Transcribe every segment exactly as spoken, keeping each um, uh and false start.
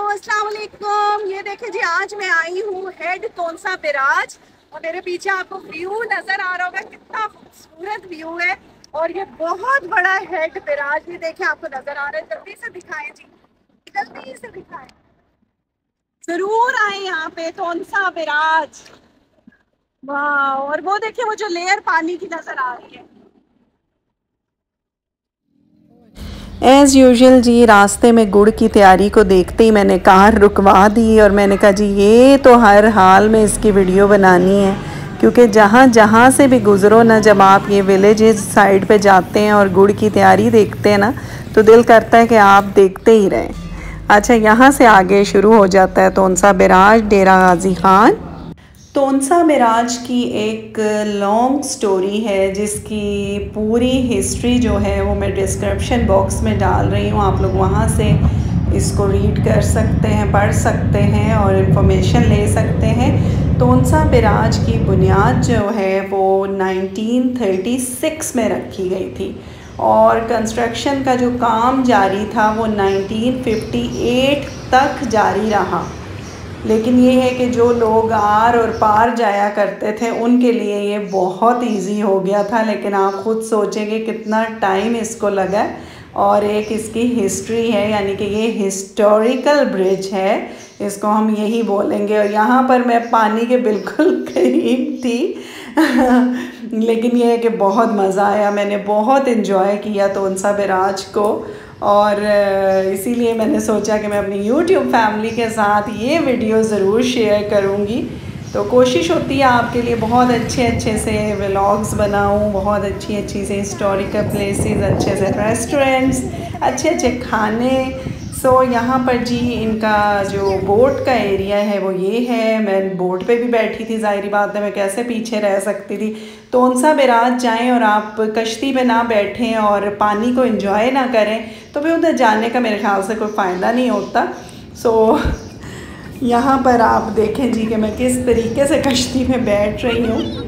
अस्सलाम वालेकुम। ये देखे जी, आज मैं आई हूँ हेड तोनसा बिराज और मेरे पीछे आपको व्यू नजर आ रहा होगा, कितना खूबसूरत व्यू है। और ये बहुत बड़ा हेड बिराज भी देखे आपको नजर आ रहा है। जल्दी से दिखाएं जी, जल्दी से दिखाएं, जरूर आए यहाँ पे तोनसा बिराज। वाह, और वो देखिए वो जो लेयर पानी की नजर आ रही है। एज़ यूजुअल जी, रास्ते में गुड़ की तैयारी को देखते ही मैंने कार रुकवा दी और मैंने कहा जी ये तो हर हाल में इसकी वीडियो बनानी है, क्योंकि जहाँ जहाँ से भी गुज़रो ना, जब आप ये विलेज साइड पे जाते हैं और गुड़ की तैयारी देखते हैं ना, तो दिल करता है कि आप देखते ही रहें। अच्छा, यहाँ से आगे शुरू हो जाता है तोनसा बिराज, डेरा गाजी खान। तोनसा बिराज की एक लॉन्ग स्टोरी है जिसकी पूरी हिस्ट्री जो है वो मैं डिस्क्रिप्शन बॉक्स में डाल रही हूँ। आप लोग वहाँ से इसको रीड कर सकते हैं, पढ़ सकते हैं और इन्फॉर्मेशन ले सकते हैं। तोनसा बिराज की बुनियाद जो है वो नाइनटीन थर्टी सिक्स में रखी गई थी और कंस्ट्रक्शन का जो काम जारी था वो नाइनटीन फिफ्टी एट तक जारी रहा। लेकिन ये है कि जो लोग आर और पार जाया करते थे उनके लिए ये बहुत इजी हो गया था, लेकिन आप ख़ुद सोचेंगे कितना टाइम इसको लगा। और एक इसकी हिस्ट्री है, यानी कि ये हिस्टोरिकल ब्रिज है, इसको हम यही बोलेंगे। और यहाँ पर मैं पानी के बिल्कुल करीब थी लेकिन ये है कि बहुत मज़ा आया, मैंने बहुत इन्जॉय किया तोनसा बिराज को। और इसीलिए मैंने सोचा कि मैं अपनी यूट्यूब फैमिली के साथ ये वीडियो ज़रूर शेयर करूँगी। तो कोशिश होती है आपके लिए बहुत अच्छे अच्छे से व्लॉग्स बनाऊँ, बहुत अच्छी अच्छी से हिस्टोरिकल प्लेसेस, अच्छे से रेस्टोरेंट्स, अच्छे अच्छे खाने। सो so, यहाँ पर जी इनका जो बोट का एरिया है वो ये है। मैं बोट पे भी बैठी थी, ज़ाहिर बात है मैं कैसे पीछे रह सकती थी। तोनसा बिराज जाएं और आप कश्ती पे ना बैठें और पानी को एंजॉय ना करें तो फिर उधर जाने का मेरे ख्याल से कोई फ़ायदा नहीं होता। सो so, यहाँ पर आप देखें जी कि मैं किस तरीके से कश्ती में बैठ रही हूँ।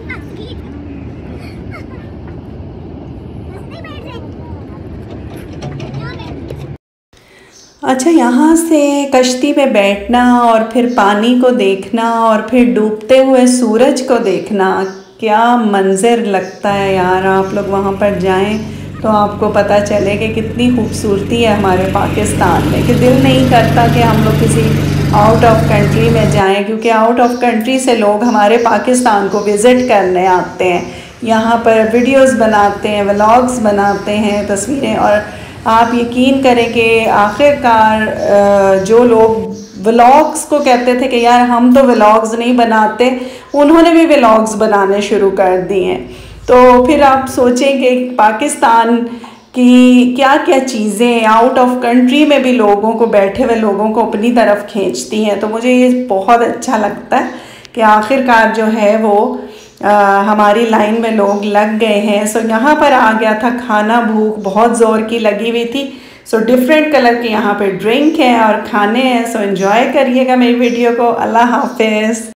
अच्छा, यहाँ से कश्ती में बैठना और फिर पानी को देखना और फिर डूबते हुए सूरज को देखना, क्या मंज़र लगता है यार। आप लोग वहाँ पर जाएं तो आपको पता चले कि कितनी खूबसूरती है हमारे पाकिस्तान में, कि दिल नहीं करता कि हम लोग किसी आउट ऑफ कंट्री में जाएं, क्योंकि आउट ऑफ कंट्री से लोग हमारे पाकिस्तान को विज़िट करने आते हैं, यहाँ पर वीडियोस बनाते हैं, व्लॉग्स बनाते हैं, तस्वीरें। और आप यकीन करें कि आखिरकार जो लोग व्लॉग्स को कहते थे कि यार हम तो व्लॉग्स नहीं बनाते, उन्होंने भी व्लॉग्स बनाने शुरू कर दिए हैं। तो फिर आप सोचें कि पाकिस्तान की क्या क्या चीज़ें आउट ऑफ कंट्री में भी लोगों को, बैठे हुए लोगों को अपनी तरफ खींचती हैं। तो मुझे ये बहुत अच्छा लगता है कि आखिरकार जो है वो आ, हमारी लाइन में लोग लग गए हैं। सो यहाँ पर आ गया था खाना, भूख बहुत ज़ोर की लगी हुई थी। सो डिफरेंट कलर के यहाँ पे ड्रिंक है और खाने हैं। सो एंजॉय करिएगा मेरी वीडियो को। अल्लाह हाफिज़।